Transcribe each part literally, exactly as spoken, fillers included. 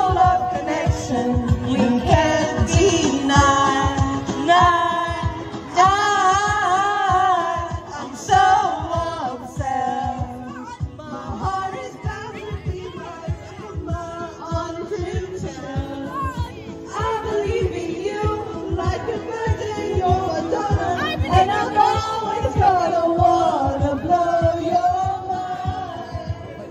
soul of connection you can't deny. Nine, nine, I'm so obsessed. My heart is pounding because of my unconditional. I believe in you like a virgin, you're a daughter, and I'm always gonna wanna blow your mind.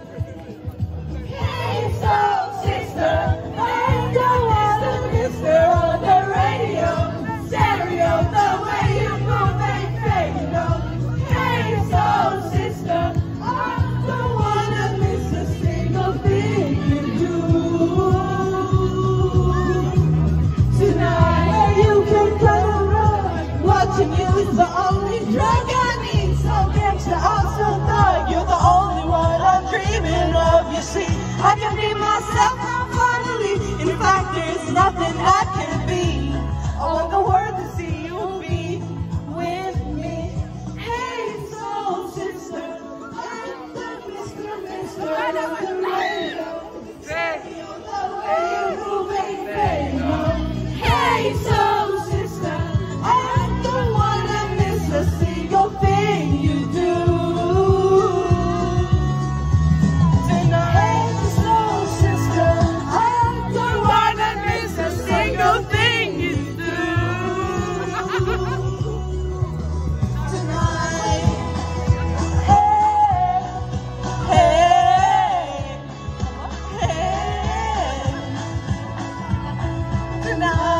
Hey, soul sister, I don't wanna miss her on the radio, stereo, the way you move ain't fake, no. Hey, soul sister, I don't wanna miss a single thing you do. Tonight, where you can cut a rug, watching you is the only drug I need. So gangsta, I'm so thug, you're the only one I'm dreaming of. You see, I can be myself now finally. In fact, there's nothing I can be. I want the world to see you be with me. Hey, soul sister, I'm the Mister Mister of the radio. Stereo, the way you move ain't fake, no. Hey, soul sister, I don't wanna miss a single thing you do. Tonight, hey, soul sister, I don't wanna miss a single thing you do. Tonight, hey, hey, hey, tonight.